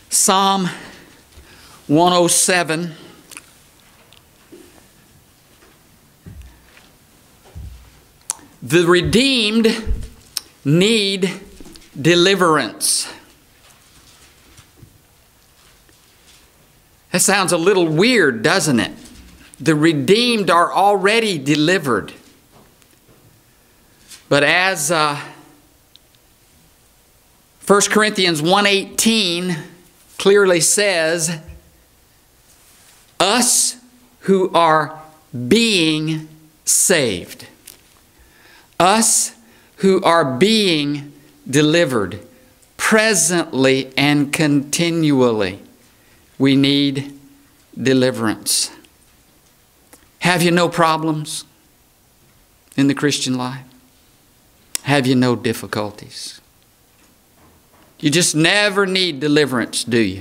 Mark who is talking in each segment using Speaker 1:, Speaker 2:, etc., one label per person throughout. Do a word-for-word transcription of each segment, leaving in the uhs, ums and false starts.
Speaker 1: Psalm one oh seven. The redeemed need deliverance. That sounds a little weird, doesn't it? The redeemed are already delivered. But as uh, First Corinthians one eighteen clearly says, us who are being saved, us who are being delivered presently and continually, we need deliverance. Have you no problems in the Christian life? Have you no difficulties? You just never need deliverance, do you?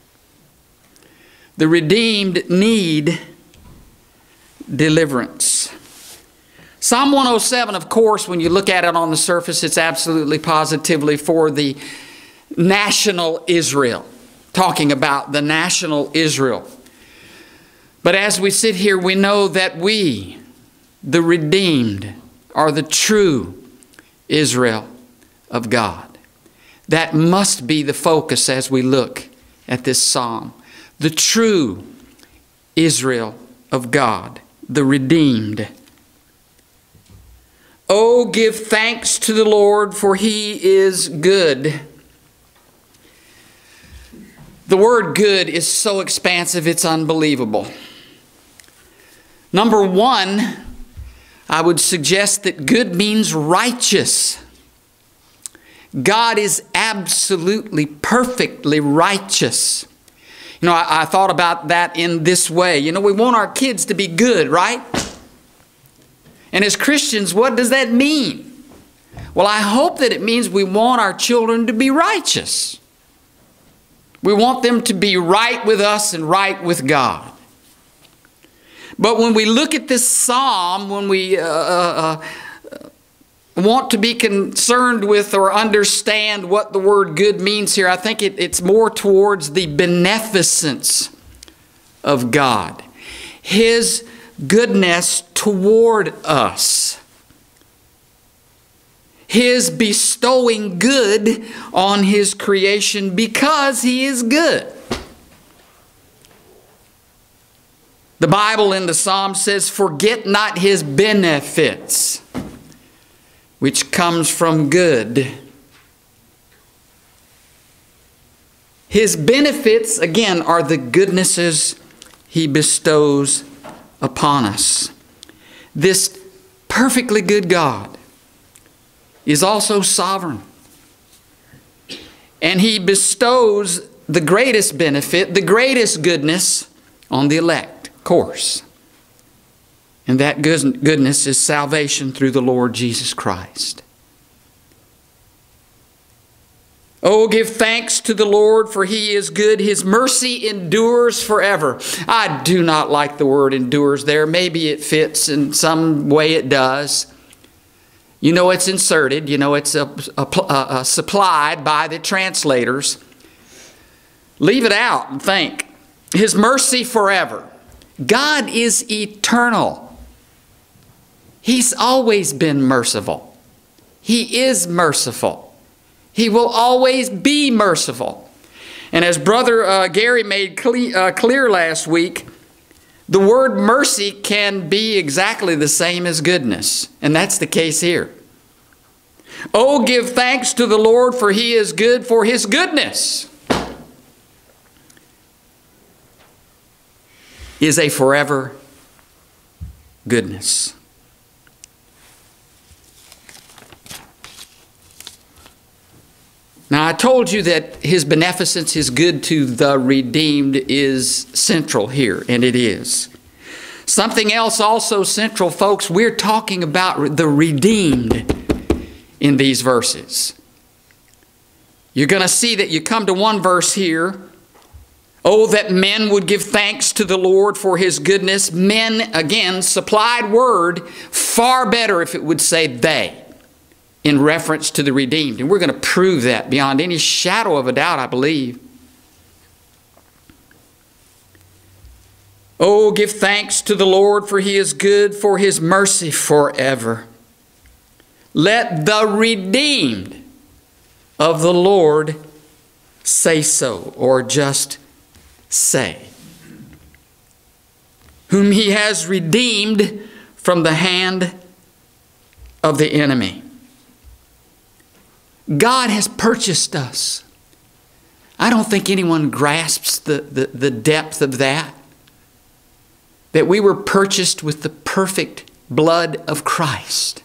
Speaker 1: The redeemed need deliverance. Psalm one oh seven, of course, when you look at it on the surface, it's absolutely positively for the national Israel, talking about the national Israel. But as we sit here, we know that we, the redeemed, are the true Israel of God. That must be the focus as we look at this psalm. The true Israel of God, the redeemed. Oh, give thanks to the Lord, for He is good. The word good is so expansive, it's unbelievable. Number one, I would suggest that good means righteous. God is absolutely, perfectly righteous. You know, I, I thought about that in this way. You know, we want our kids to be good, right? And as Christians, what does that mean? Well, I hope that it means we want our children to be righteous. We want them to be right with us and right with God. But when we look at this psalm, when we uh, uh, want to be concerned with or understand what the word good means here, I think it, it's more towards the beneficence of God. His goodness toward us. His bestowing good on His creation because He is good. The Bible in the Psalm says, forget not His benefits, which comes from good. His benefits, again, are the goodnesses He bestows upon us. This perfectly good God is also sovereign. And He bestows the greatest benefit, the greatest goodness on the elect. Course. And that goodness is salvation through the Lord Jesus Christ. Oh, give thanks to the Lord, for He is good. His mercy endures forever. I do not like the word endures there. Maybe it fits in some way, it does. You know it's inserted. You know it's a, a, a, a supplied by the translators. Leave it out and think. His mercy forever. God is eternal. He's always been merciful. He is merciful. He will always be merciful. And as Brother uh, Gary made cle uh, clear last week, the word mercy can be exactly the same as goodness. And that's the case here. Oh, give thanks to the Lord, for He is good, for His goodness is a forever goodness. Now, I told you that His beneficence, His good to the redeemed, is central here, and it is. Something else also central, folks, we're talking about the redeemed in these verses. You're going to see that you come to one verse here. Oh, that men would give thanks to the Lord for His goodness. Men, again, supplied word, far better if it would say they, in reference to the redeemed. And we're going to prove that beyond any shadow of a doubt, I believe. Oh, give thanks to the Lord, for He is good, for His mercy forever. Let the redeemed of the Lord say so, or just say, whom He has redeemed from the hand of the enemy. God has purchased us. I don't think anyone grasps the, the, the depth of that. That we were purchased with the perfect blood of Christ.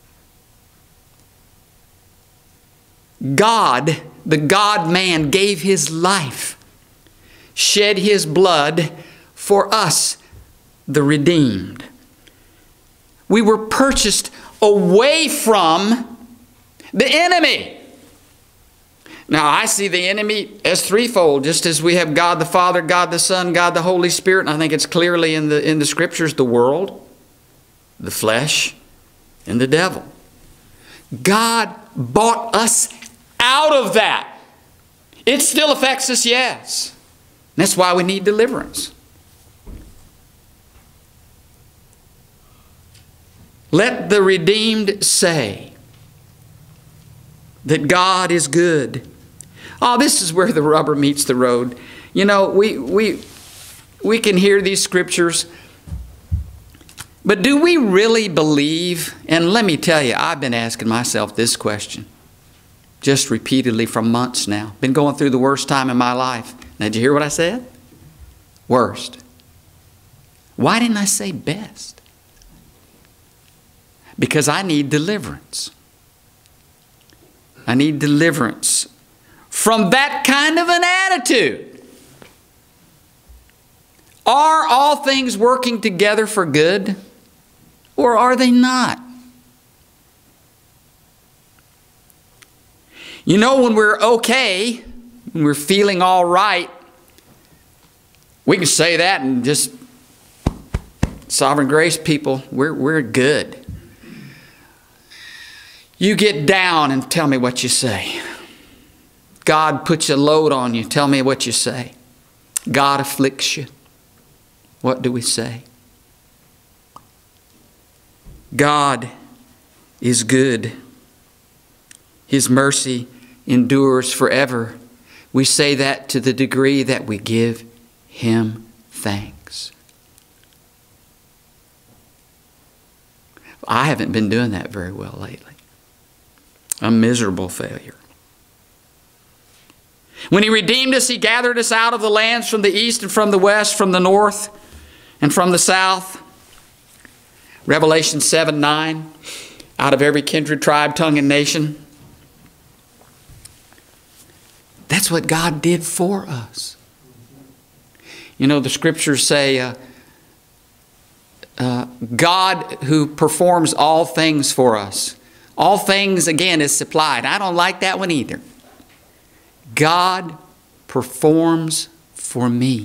Speaker 1: God, the God-man, gave His life, shed His blood for us, the redeemed. We were purchased away from the enemy. Now, I see the enemy as threefold, just as we have God the Father, God the Son, God the Holy Spirit. And I think it's clearly in the, in the Scriptures, the world, the flesh, and the devil. God bought us out of that. It still affects us, yes. That's why we need deliverance. Let the redeemed say that God is good. Oh, this is where the rubber meets the road. You know, we, we, we can hear these scriptures, but do we really believe? And let me tell you, I've been asking myself this question just repeatedly for months now. Been going through the worst time in my life. Now, did you hear what I said? Worst. Why didn't I say best? Because I need deliverance. I need deliverance from that kind of an attitude. Are all things working together for good, or are they not? You know, when we're okay, when we're feeling all right, we can say that and just, sovereign grace people, we're, we're good. You get down and tell me what you say. God puts a load on you. Tell me what you say. God afflicts you. What do we say? God is good. His mercy endures forever. We say that to the degree that we give Him thanks. I haven't been doing that very well lately. A miserable failure. When He redeemed us, He gathered us out of the lands from the east and from the west, from the north and from the south. Revelation seven nine, out of every kindred, tribe, tongue, and nation. That's what God did for us. You know, the scriptures say, uh, uh, God who performs all things for us. All things, again, is supplied. I don't like that one either. God performs for me.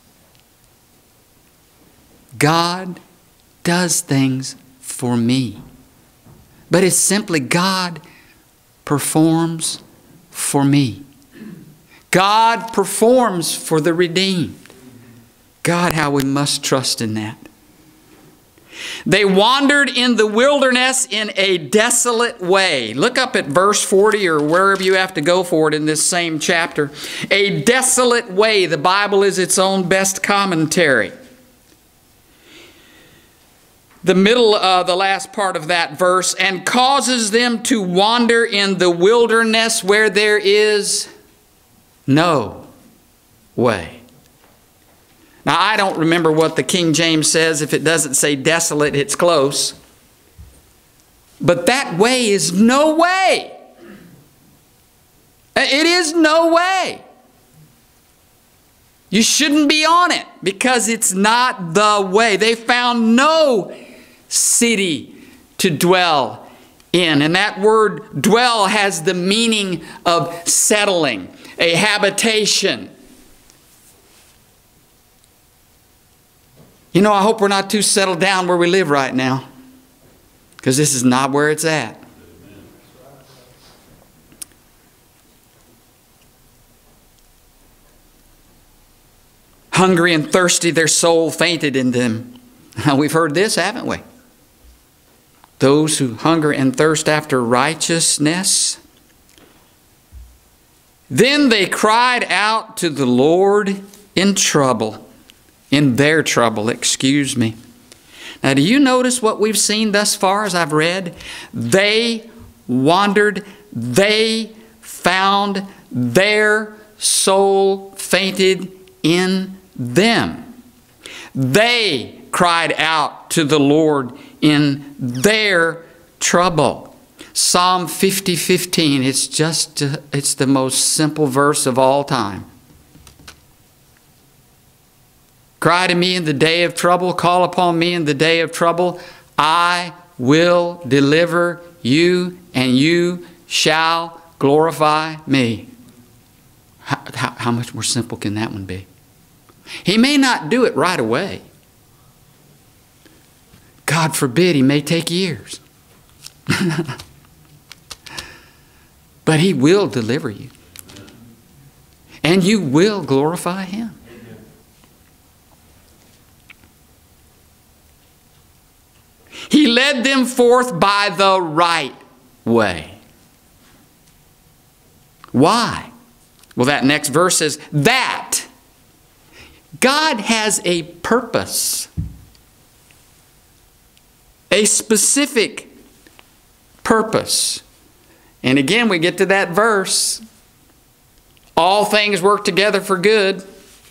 Speaker 1: God does things for me. But it's simply God performs for me. God performs for the redeemed. God, how we must trust in that. They wandered in the wilderness in a desolate way. Look up at verse forty or wherever you have to go for it in this same chapter. A desolate way. The Bible is its own best commentary. The middle, uh, the last part of that verse, and causes them to wander in the wilderness where there is no way. Now, I don't remember what the King James says. If it doesn't say desolate, it's close. But that way is no way. It is no way. You shouldn't be on it because it's not the way. They found no city to dwell in. And that word dwell has the meaning of settling, a habitation. You know, I hope we're not too settled down where we live right now, because this is not where it's at. hungry and thirsty, their soul fainted in them. Now, we've heard this, haven't we? Those who hunger and thirst after righteousness. Then they cried out to the Lord in trouble, in their trouble, excuse me. Now, do you notice what we've seen thus far as I've read? They wandered, they found, their soul fainted in them. They cried out to the Lord in their trouble. Psalm fifty fifteen, it's just, it's the most simple verse of all time. Cry to me in the day of trouble, call upon me in the day of trouble. I will deliver you, and you shall glorify me. How, how, how much more simple can that one be? He may not do it right away. God forbid, he may take years. But he will deliver you. And you will glorify him. He led them forth by the right way. Why? Well, that next verse says that God has a purpose. A specific purpose. And again, we get to that verse. All things work together for good.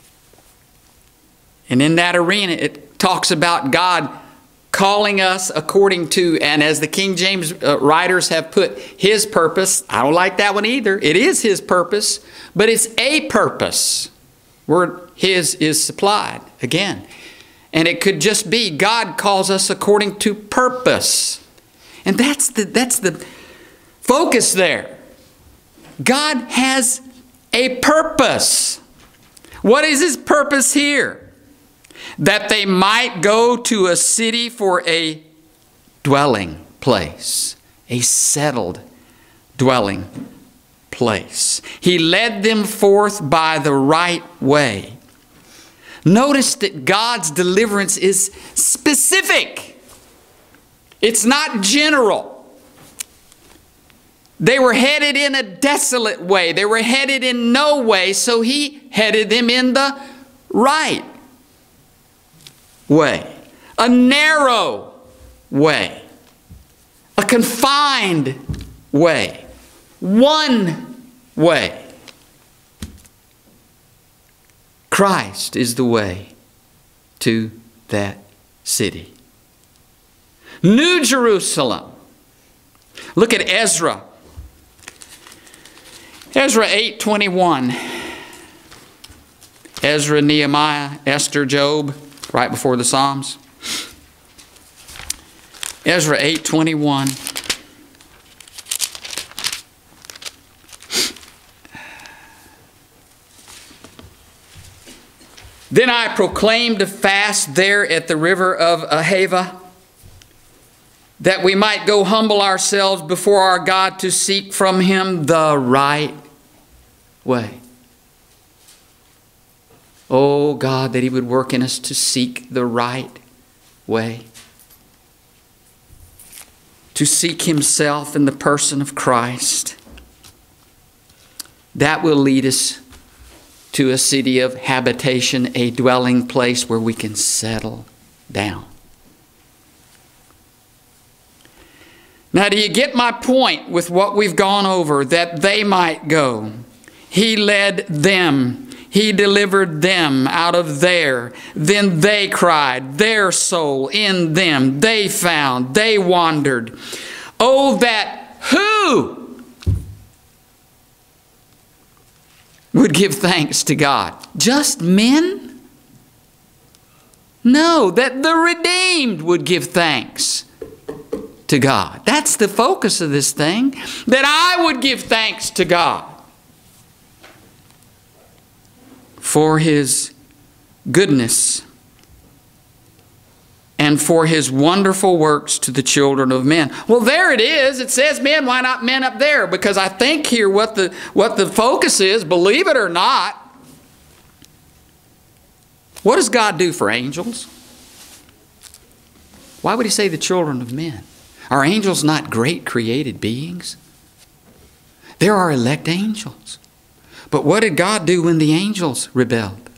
Speaker 1: And in that arena, it talks about God calling us according to, and as the King James uh, writers have put, his purpose. I don't like that one either. It is his purpose, but it's a purpose. Word his is supplied again. And it could just be God calls us according to purpose. And that's the, that's the focus there. God has a purpose. What is his purpose here? That they might go to a city for a dwelling place, a settled dwelling place. He led them forth by the right way. Notice that God's deliverance is specific. It's not general. They were headed in a desolate way. They were headed in no way, so he headed them in the right way. A narrow way. A confined way. One way. Christ is the way to that city. New Jerusalem. Look at Ezra. Ezra eight twenty-one. Ezra, Nehemiah, Esther, Job, right before the Psalms. Ezra eight twenty-one. Then I proclaimed a fast there at the river of Ahava, that we might go humble ourselves before our God to seek from him the right way. Oh God, that he would work in us to seek the right way. To seek himself in the person of Christ. That will lead us to a city of habitation, a dwelling place where we can settle down. Now, do you get my point with what we've gone over? That they might go. He led them. He delivered them out of there. Then they cried, their soul in them. They found, they wandered. Oh, that who would give thanks to God? Just men? No, that the redeemed would give thanks to God. That's the focus of this thing. That I would give thanks to God for his goodness and for his wonderful works to the children of men. Well, there it is. It says men. Why not men up there? Because I think here what the, what the focus is, believe it or not, What does God do for angels? Why would he say the children of men? Are angels not great created beings? There are elect angels. But what did God do when the angels rebelled?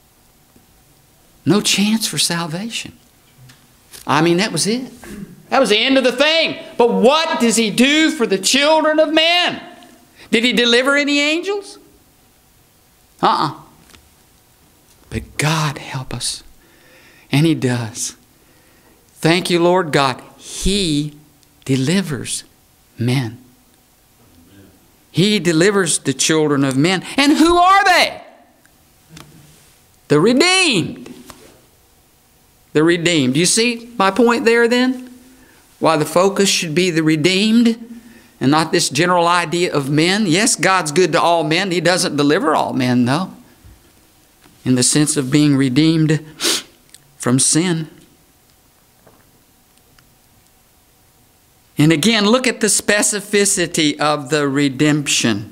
Speaker 1: No chance for salvation. I mean, that was it. That was the end of the thing. But what does he do for the children of men? Did he deliver any angels? Uh-uh. But God help us. And he does. Thank you, Lord God. He delivers men. He delivers the children of men. And who are they? The redeemed. The redeemed. You see my point there then? Why the focus should be the redeemed and not this general idea of men. Yes, God's good to all men. He doesn't deliver all men, though, in the sense of being redeemed from sin. And again, look at the specificity of the redemption.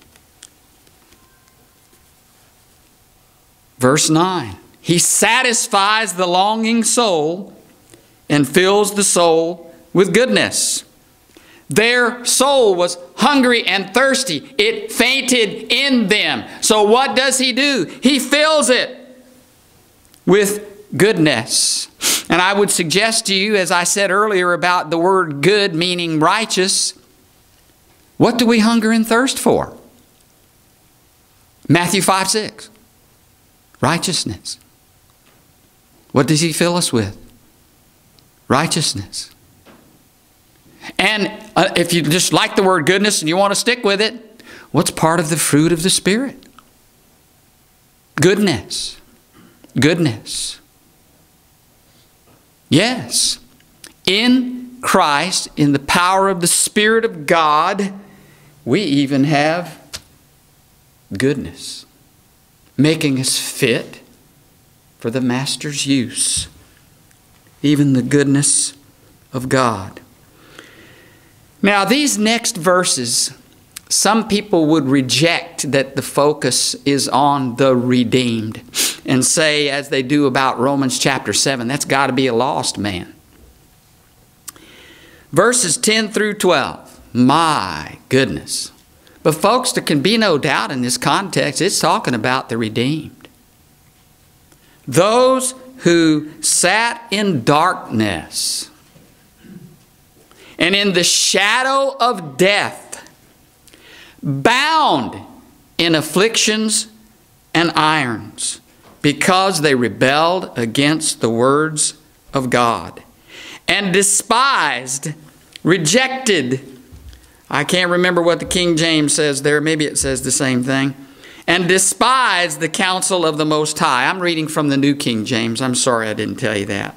Speaker 1: Verse nine. He satisfies the longing soul and fills the soul with goodness. Their soul was hungry and thirsty. It fainted in them. So what does he do? He fills it with goodness. And I would suggest to you, as I said earlier about the word good meaning righteous, what do we hunger and thirst for? Matthew five six. Righteousness. What does he fill us with? Righteousness. And uh, if you just like the word goodness and you want to stick with it, what's part of the fruit of the Spirit? Goodness. Goodness. Yes. In Christ, in the power of the Spirit of God, we even have goodness, making us fit for the Master's use. Even the goodness of God. Now, these next verses, some people would reject that the focus is on the redeemed and say, as they do about Romans chapter seven, that's got to be a lost man. Verses ten through twelve, my goodness. But folks, there can be no doubt in this context, it's talking about the redeemed. Those who sat in darkness and in the shadow of death, bound in afflictions and irons, because they rebelled against the words of God, and despised, rejected, I can't remember what the King James says there, maybe it says the same thing, and despised the counsel of the Most High. I'm reading from the New King James. I'm sorry I didn't tell you that.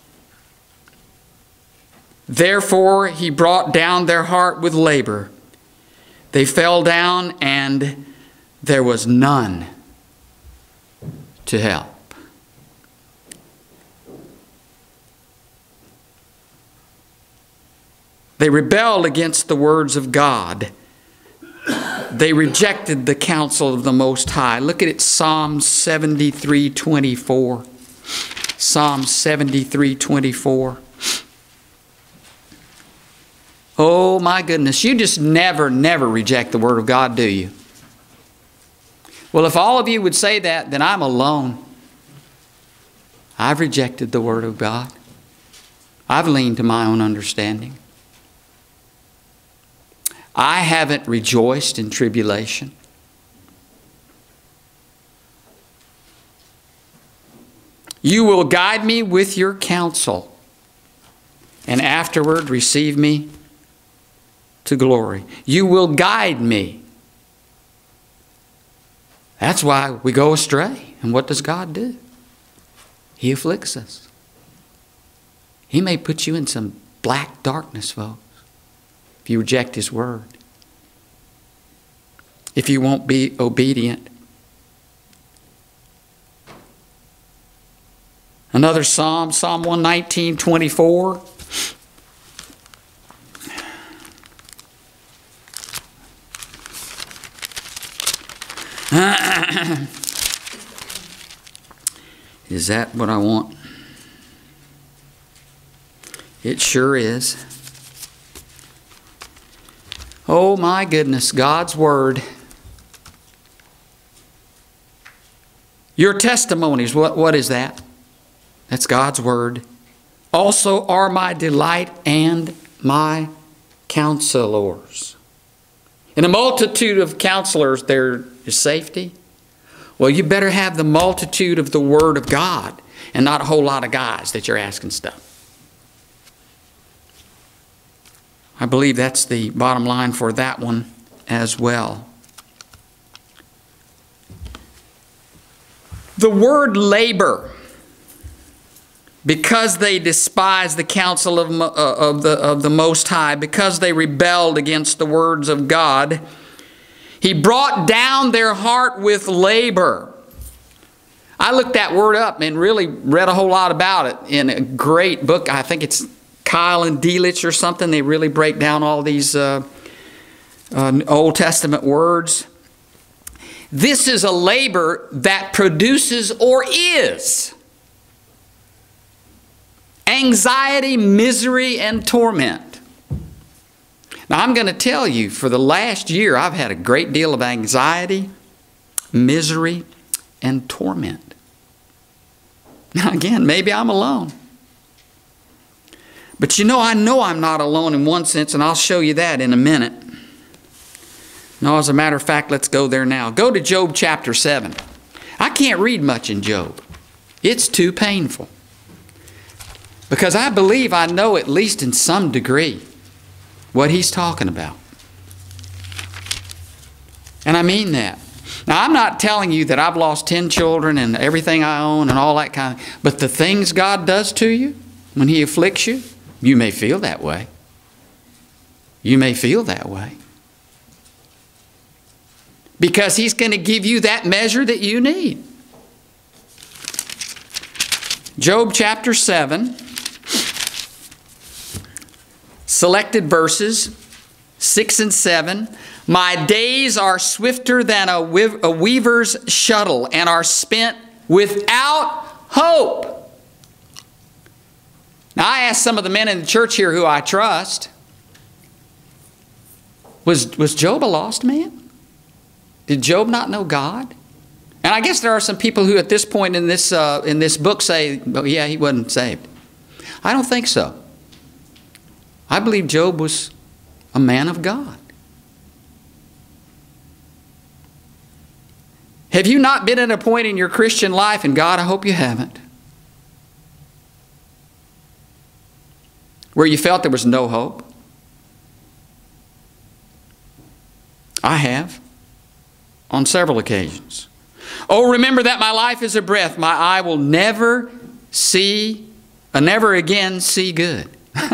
Speaker 1: Therefore he brought down their heart with labor. They fell down, and there was none to help. They rebelled against the words of God. They rejected the counsel of the Most High. Look at it, Psalm seventy-three twenty-four. Psalm seventy-three twenty-four. Oh my goodness, you just never, never reject the Word of God, do you? Well, if all of you would say that, then I'm alone. I've rejected the Word of God. I've leaned to my own understanding. I haven't rejoiced in tribulation. You will guide me with your counsel, and afterward receive me to glory. You will guide me. That's why we go astray. And what does God do? He afflicts us. He may put you in some black darkness, folks, if you reject His word. If you won't be obedient. Another psalm, Psalm one nineteen twenty-four. Is that what I want? It sure is. Oh my goodness, God's Word. Your testimonies, what, what is that? That's God's Word. Also are my delight and my counselors. In a multitude of counselors there is safety. Well, you better have the multitude of the Word of God and not a whole lot of guys that you're asking stuff. I believe that's the bottom line for that one as well. The word labor, because they despised the counsel of, uh, of, the, of the Most High, because they rebelled against the words of God, He brought down their heart with labor. I looked that word up and really read a whole lot about it in a great book. I think it's Kyle and Delitzsch or something. They really break down all these uh, uh, Old Testament words. This is a labor that produces or is anxiety, misery, and torment. Now, I'm going to tell you, for the last year, I've had a great deal of anxiety, misery, and torment. Now, again, maybe I'm alone. But you know, I know I'm not alone in one sense, and I'll show you that in a minute. No, as a matter of fact, let's go there now. Go to Job chapter seven. I can't read much in Job. It's too painful. Because I believe I know, at least in some degree, what he's talking about. And I mean that. Now, I'm not telling you that I've lost ten children and everything I own and all that kind of, but the things God does to you when He afflicts you, you may feel that way. You may feel that way. Because He's going to give you that measure that you need. Job chapter seven. Selected verses six and seven. My days are swifter than a, a weaver's shuttle and are spent without hope. Now, I asked some of the men in the church here who I trust, was, was Job a lost man? Did Job not know God? And I guess there are some people who at this point in this, uh, in this book say, well, yeah, he wasn't saved. I don't think so. I believe Job was a man of God. Have you not been at a point in your Christian life, and God, I hope you haven't, where you felt there was no hope? I have, on several occasions. Oh, remember that my life is a breath. My eye will never see, uh, never again see good.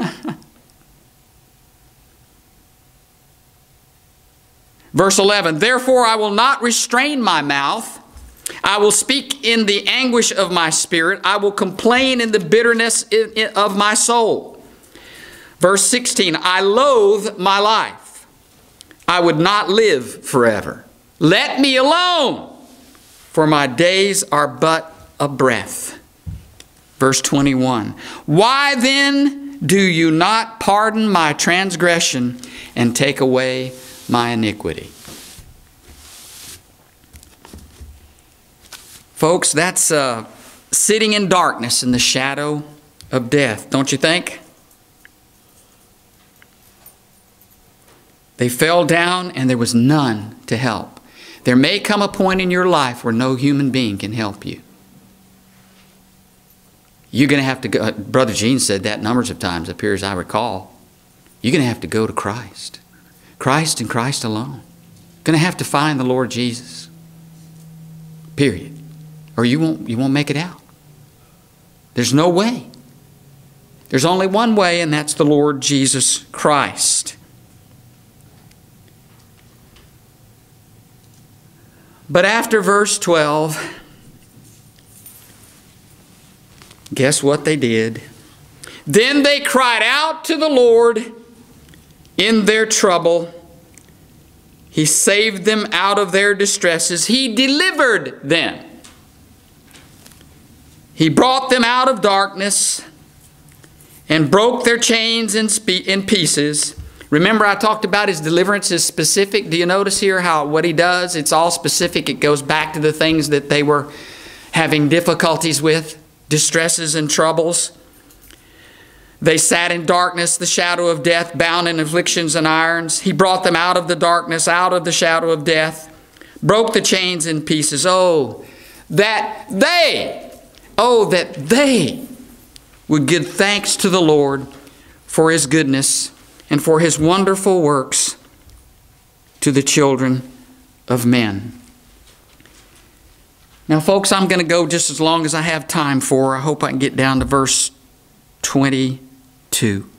Speaker 1: Verse eleven, therefore I will not restrain my mouth. I will speak in the anguish of my spirit. I will complain in the bitterness of my soul. Verse sixteen, I loathe my life. I would not live forever. Let me alone, for my days are but a breath. Verse twenty-one, why then do you not pardon my transgression and take away my iniquity? Folks, that's uh, sitting in darkness in the shadow of death, don't you think? They fell down and there was none to help. There may come a point in your life where no human being can help you. You're going to have to go, Brother Gene said that numbers of times up here as I recall. You're going to have to go to Christ. Christ and Christ alone. Going to have to find the Lord Jesus. Period. Or you won't, you won't make it out. There's no way. There's only one way, and that's the Lord Jesus Christ. But after verse twelve, guess what they did? Then they cried out to the Lord in their trouble. He saved them out of their distresses. He delivered them. He brought them out of darkness and broke their chains in, in pieces. Remember, I talked about his deliverance is specific. Do you notice here how what he does? It's all specific. It goes back to the things that they were having difficulties with, distresses and troubles. They sat in darkness, the shadow of death, bound in afflictions and irons. He brought them out of the darkness, out of the shadow of death, broke the chains in pieces. Oh, that they, oh, that they would give thanks to the Lord for his goodness and for his wonderful works to the children of men. Now, folks, I'm going to go just as long as I have time for. I hope I can get down to verse twenty-two.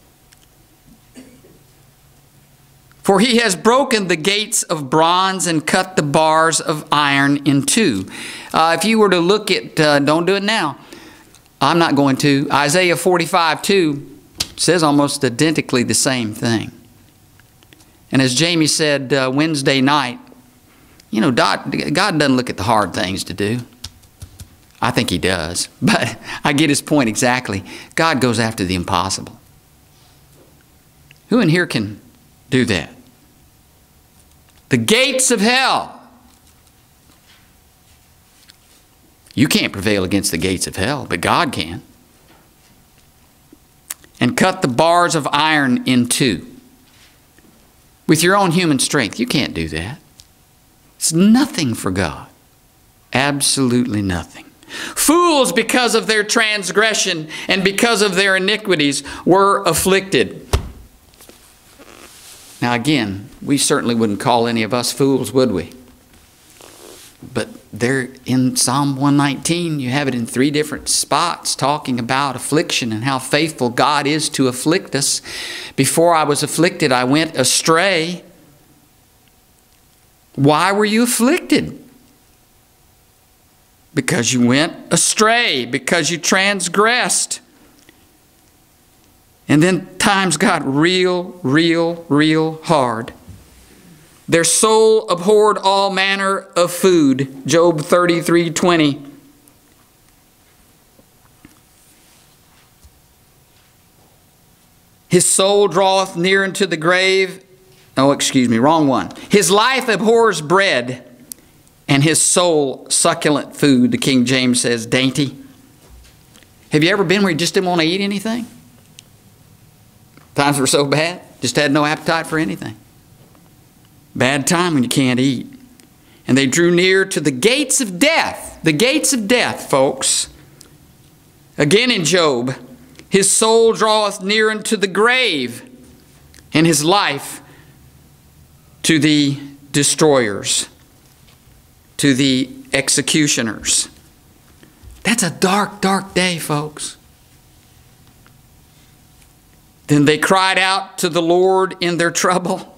Speaker 1: For he has broken the gates of bronze and cut the bars of iron in two. Uh, if you were to look at, uh, don't do it now. I'm not going to. Isaiah forty-five two says almost identically the same thing. And as Jamie said uh, Wednesday night, you know, God, God doesn't look at the hard things to do. I think he does. But I get his point exactly. God goes after the impossible. Who in here can do that? The gates of hell. You can't prevail against the gates of hell, but God can. And cut the bars of iron in two. With your own human strength, you can't do that. It's nothing for God. Absolutely nothing. Fools, because of their transgression and because of their iniquities, were afflicted. Now again, we certainly wouldn't call any of us fools, would we? But there in Psalm one nineteen, you have it in three different spots talking about affliction and how faithful God is to afflict us. Before I was afflicted, I went astray. Why were you afflicted? Because you went astray, because you transgressed. And then times got real, real, real hard. Their soul abhorred all manner of food. Job thirty-three twenty. His soul draweth near unto the grave. Oh, excuse me, wrong one. His life abhors bread, and his soul succulent food. The King James says dainty. Have you ever been where you just didn't want to eat anything? Times were so bad, just had no appetite for anything. Bad time when you can't eat. And they drew near to the gates of death. The gates of death, folks. Again in Job, his soul draweth near unto the grave, and his life to the destroyers, to the executioners. That's a dark, dark day, folks. Then they cried out to the Lord in their trouble,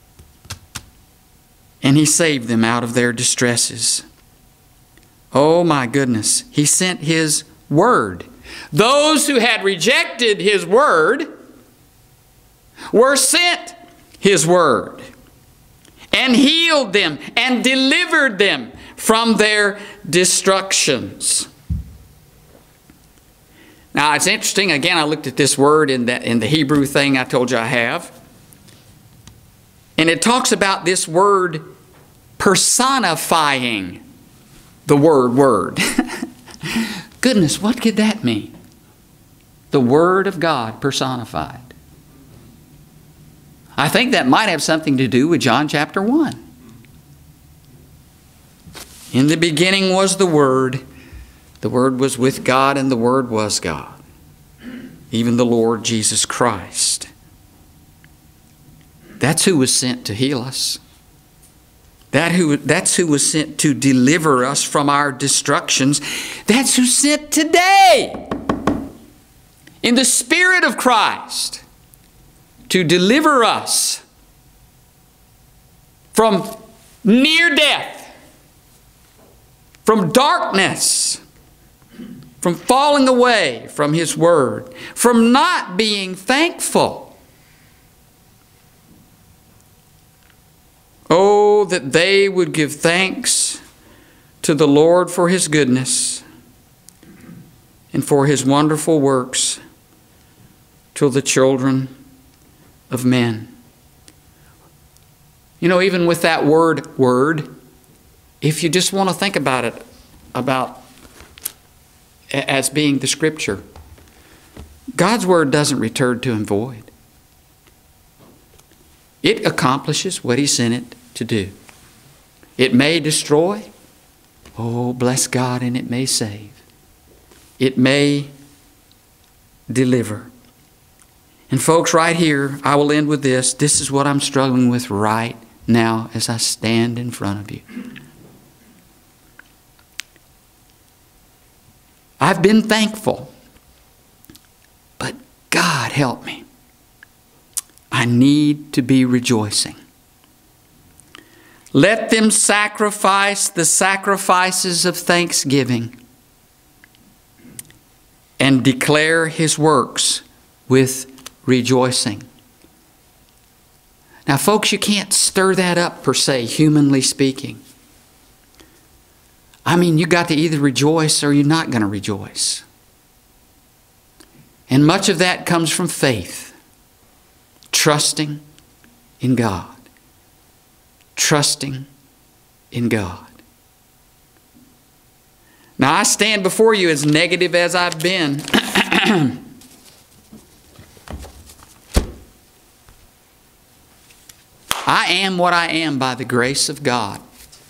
Speaker 1: and he saved them out of their distresses. Oh my goodness. He sent his word. Those who had rejected his word were sent his word and healed them and delivered them from their destructions. Now it's interesting. Again, I looked at this word in, that, in the Hebrew thing I told you I have. And it talks about this word personifying the word word. Goodness, what could that mean? The Word of God personified. I think that might have something to do with John chapter one. In the beginning was the Word. The Word was with God, and the Word was God. Even the Lord Jesus Christ. That's who was sent to heal us. That who, that's who was sent to deliver us from our destructions. That's who's sent today in the Spirit of Christ to deliver us from near death, from darkness, from falling away from His Word, from not being thankful. Oh, that they would give thanks to the Lord for His goodness and for his wonderful works to the children of men. You know, even with that word, word, if you just want to think about it, about as being the Scripture, God's Word doesn't return to him void. It accomplishes what he sent it to do. It may destroy. Oh, bless God, and it may save. It may deliver. And folks, right here, I will end with this. This is what I'm struggling with right now as I stand in front of you. I've been thankful, but God help me. I need to be rejoicing. Let them sacrifice the sacrifices of thanksgiving and declare his works with rejoicing. Now, folks, you can't stir that up per se, humanly speaking. I mean, you got to either rejoice or you're not going to rejoice. And much of that comes from faith, trusting in God. Trusting in God. Now, I stand before you as negative as I've been. I am what I am by the grace of God.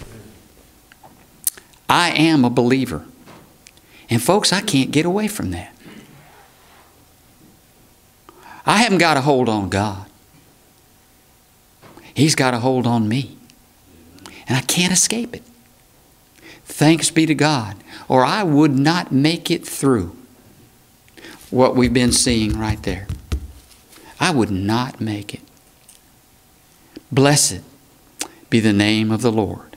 Speaker 1: I am a believer. And folks, I can't get away from that. I haven't got a hold on God. He's got a hold on me. And I can't escape it. Thanks be to God. Or I would not make it through what we've been seeing right there. I would not make it. Blessed be the name of the Lord.